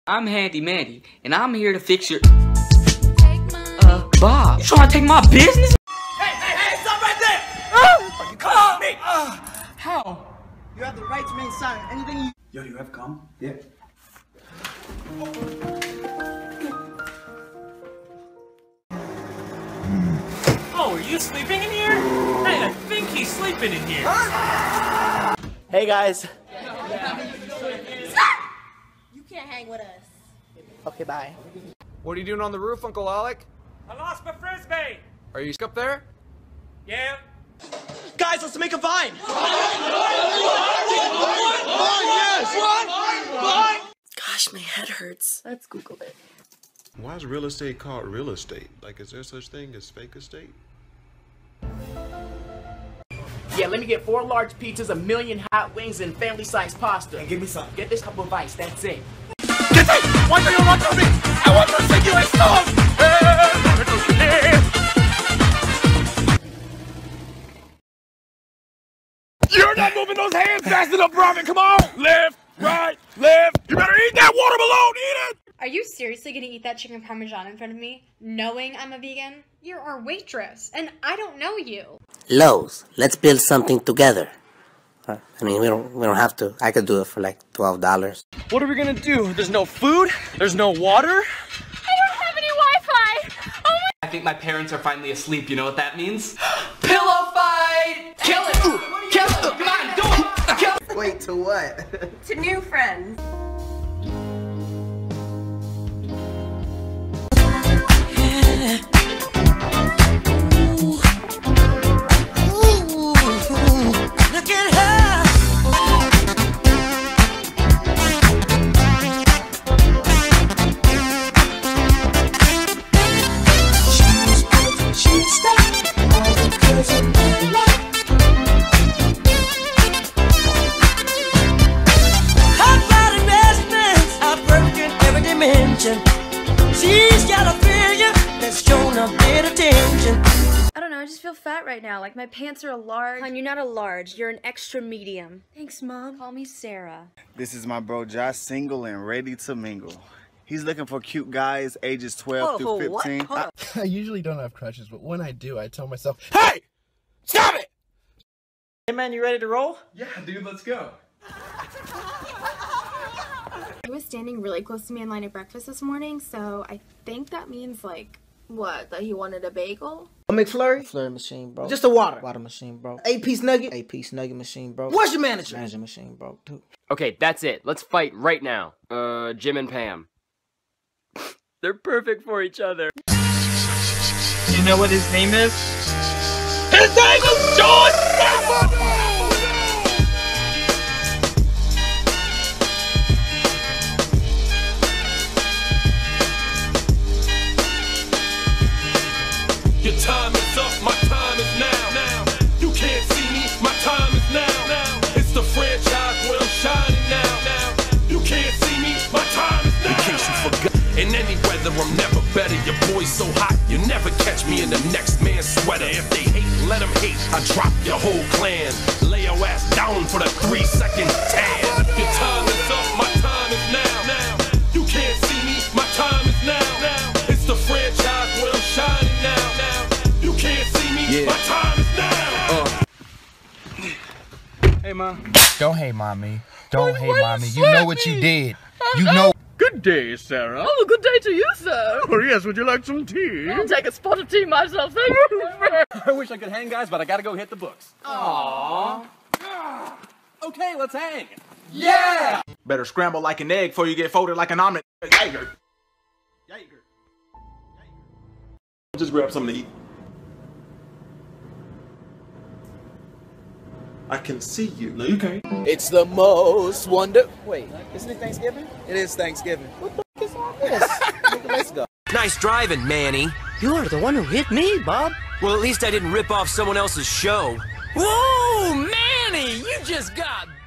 I'm Handy Mandy, and I'm here to fix your... Bob, you trying to take my business? Hey, stop right there! You caught me! How? You have the right to remain silent. Anything you... Yo, you have cum? Yeah. Oh, are you sleeping in here? Hey, I think he's sleeping in here. Hey, guys. Stop! You can't hang with us. Okay, bye. What are you doing on the roof, Uncle Alec? I lost my frisbee. Are you up there? Yeah. Guys, let's make a vine! Gosh, my head hurts. Let's Google it. Why is real estate called real estate? Like, is there such thing as fake estate? Yeah, let me get 4 large pizzas, 1,000,000 hot wings, and family-sized pasta. And give me some. Get this cup of ice, that's it. Get it! Why do you want to me? I want to sing you a song! You're not moving those hands fast enough, Robin! Come on! Left, right, left! You better eat that watermelon! Eat it! Are you seriously gonna eat that chicken parmesan in front of me, knowing I'm a vegan? You're our waitress, and I don't know you. Lowe's, let's build something together. I mean, we don't have to. I could do it for like $12. What are we gonna do? There's no food? There's no water? I don't have any Wi-Fi! Oh my— I think my parents are finally asleep, you know what that means? Pillow fight! Kill it! Kill it! Come on, do it! Kill it! Wait, to what? To new friends. Look at her! She's stuck all because of my life. Hot body investments are perfect in every dimension. She's got a figure that's shown a bit of attention. I don't know, I just feel fat right now. Like my pants are a large. Hon, you're not a large, you're an extra medium. Thanks, Mom. Call me Sarah. This is my bro Josh, single and ready to mingle. He's looking for cute guys ages 12 through 15. I usually don't have crushes, but when I do, I tell myself, Hey! Stop it! Hey man, you ready to roll? Yeah, dude, let's go. He was standing really close to me in line at breakfast this morning, so I think that means like, what, that he wanted a bagel? A McFlurry? Flurry machine, bro. Just a water. Water machine, bro. 8-piece nugget? 8-piece nugget machine, bro. Where's your manager? Manager machine, bro, too. Okay, that's it. Let's fight right now. Jim and Pam. They're perfect for each other. You know what his name is? His name is John Stefan! Your time is up, my time is now. You can't see me, my time is now. It's the franchise where I'm shining now. You can't see me, my time is now. In case you forgot. In any weather, I'm never better. Your boy's so hot, you never catch me in the next man's sweater. If they hate, let them hate. I drop your whole clan. Lay your ass down for the 3-second tan. Your time is up, my time is now. You can't see me, my time is now. It's the franchise where I'm shining now. You can't see me, my time is now. Hey, Mom. Don't hate Mommy. Don't hate Mommy. You know what you did. You know. Good day, Sarah. Oh, good day to you, sir. Oh, yes, would you like some tea? I'll take a spot of tea myself, thank you. I wish I could hang, guys, but I gotta go hit the books. Aww. Okay, let's hang. Yeah! Better scramble like an egg before you get folded like an omelet. Jaeger. Just grab something to eat. I can see you. No, you can't. It's the most Wait, isn't it Thanksgiving? It is Thanksgiving. What the f is all this? Let's go. Nice driving, Manny. You're the one who hit me, Bob. Well, at least I didn't rip off someone else's show. Whoa, Manny! You just got